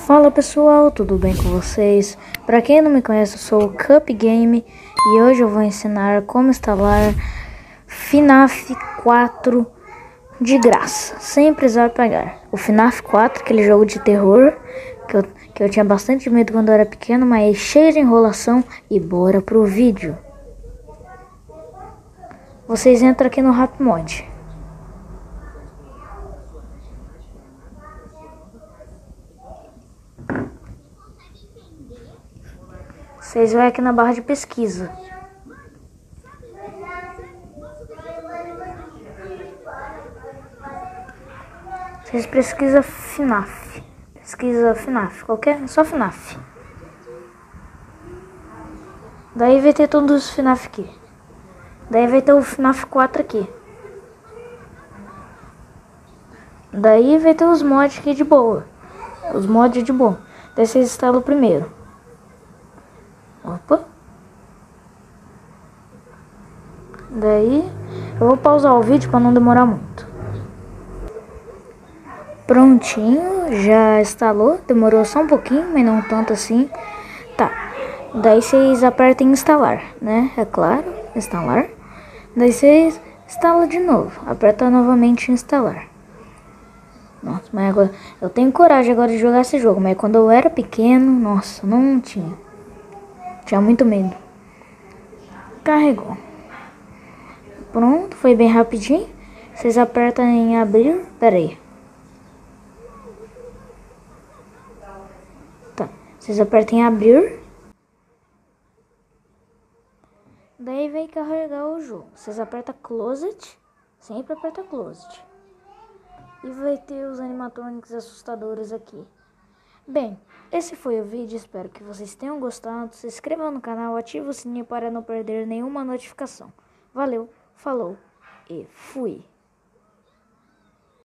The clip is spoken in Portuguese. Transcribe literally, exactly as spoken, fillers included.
Fala pessoal, tudo bem com vocês? Para quem não me conhece, eu sou o Cup Game e hoje eu vou ensinar como instalar FNAF quatro de graça, sem precisar pagar. O FNAF quatro, aquele jogo de terror que eu, que eu tinha bastante medo quando eu era pequeno, mas cheio de enrolação. E bora pro vídeo. Vocês entram aqui no Rapmod. Vocês vão aqui na barra de pesquisa. Vocês pesquisam FNAF. Pesquisa FNAF. Qualquer, só FNAF. Daí vai ter todos os FNAF aqui. Daí vai ter o FNAF quatro aqui. Daí vai ter os mods aqui de boa. Os mods de boa. Daí vocês instalam o primeiro. Opa. Daí eu vou pausar o vídeo para não demorar muito. Prontinho, já instalou. Demorou só um pouquinho, mas não tanto assim. Tá. Daí vocês apertam em instalar, né? É claro, instalar. Daí vocês instalam de novo. Aperta novamente em instalar. Nossa, mas agora eu tenho coragem agora de jogar esse jogo, mas quando eu era pequeno, nossa, não tinha. Tinha muito medo. Carregou. Pronto, foi bem rapidinho. Vocês apertam em abrir. Pera aí. Tá. Vocês apertam em abrir. Daí vem carregar o jogo. Vocês apertam closet. Sempre aperta closet. E vai ter os animatrônicos assustadores aqui. Bem, esse foi o vídeo, espero que vocês tenham gostado. Se inscrevam no canal, ative o sininho para não perder nenhuma notificação. Valeu, falou e fui!